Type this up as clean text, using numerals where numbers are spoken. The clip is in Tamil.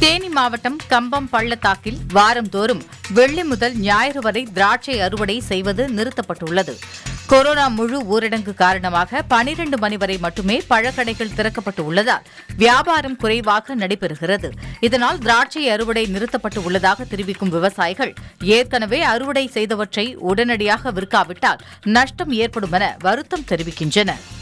தேனி மாவட்டம் கம்பம் பள்ளத்தாக்கில் வாரந்தோறும் வெள்ளி முதல் ஞாயிறு வரை திராட்சை அறுவடை செய்வது நிறுத்தப்பட்டுள்ளது. கொரோனா முழு ஊரடங்கு காரணமாக 12 மணி வரை மட்டுமே பழக்கடைகள் திறக்கப்பட்டு உள்ளதால் வியாபாரம் குறைவாக நடைபெறுகிறது. இதனால் திராட்சை அறுவடை நிறுத்தப்பட்டு உள்ளதாக தெரிவிக்கும் விவசாயிகள் ஏற்கனவே அறுவடை செய்தவற்றை உடனடியாக விற்காவிட்டால் நஷ்டம் ஏற்படும் என வருத்தம் தெரிவிக்கின்றனர்.